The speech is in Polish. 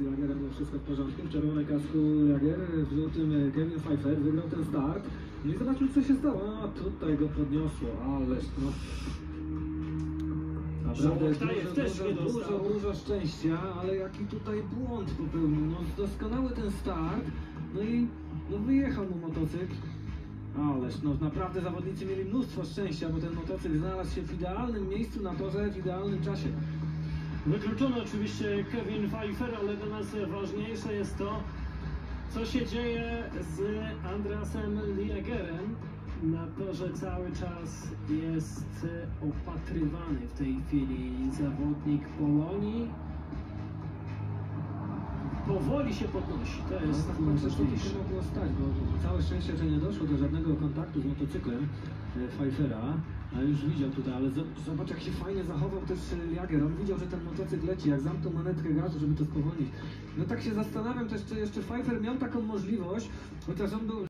Jagerem było wszystko w porządku. W czerwonej kasku Jager, w żółtym Kevin Pfeiffer wygrał ten start. No i zobaczmy, co się stało. A tutaj go podniosło, ależ no. Naprawdę dużo szczęścia, ale jaki tutaj błąd popełnił. No doskonały ten start, no i no wyjechał mu motocykl. Ależ no naprawdę zawodnicy mieli mnóstwo szczęścia, bo ten motocykl znalazł się w idealnym miejscu na torze, w idealnym czasie. Wykluczono oczywiście Kevin Pfeiffer, ale dla nas ważniejsze jest to, co się dzieje z Andreasem Jagerem. Na torze cały czas jest opatrywany w tej chwili zawodnik Polonii. Powoli się podnosi, to jest co tu się mogło stać, bo całe szczęście, że nie doszło do żadnego kontaktu z motocyklem Pfeiffera, ale już widział tutaj, ale zobacz, jak się fajnie zachował też Jager. On widział, że ten motocykl leci, jak zamknął manetkę gazu, żeby to spowolnić. No tak się zastanawiam też, czy jeszcze Pfeiffer miał taką możliwość, chociaż on był